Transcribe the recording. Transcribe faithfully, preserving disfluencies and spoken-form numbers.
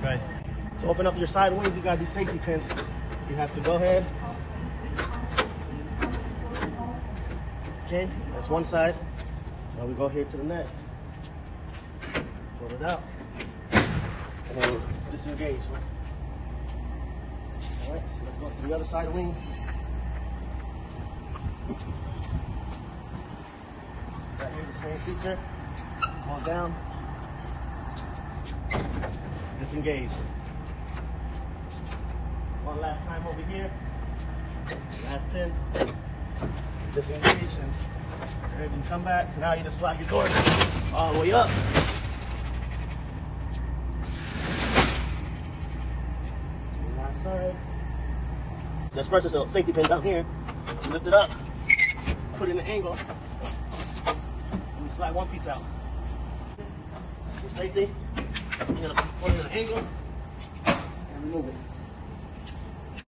Right. To open up your side wings, you got these safety pins. You have to go ahead. Okay, that's one side. Now we go here to the next. Pull it out. And then disengage. All right, so let's go to the other side wing. Right here, the same feature. Pull down. Disengage. One last time over here. Last pin. Disengage. And ready to come back. Now you just slide your doors all the way up. Last side. Let's first just a safety pin down here. Lift it up. Put it in an angle. And slide one piece out. For safety, you're gonna put it in an angle and remove it.